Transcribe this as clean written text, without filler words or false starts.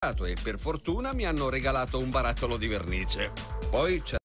e per fortuna mi hanno regalato un barattolo di vernice. Poi c'è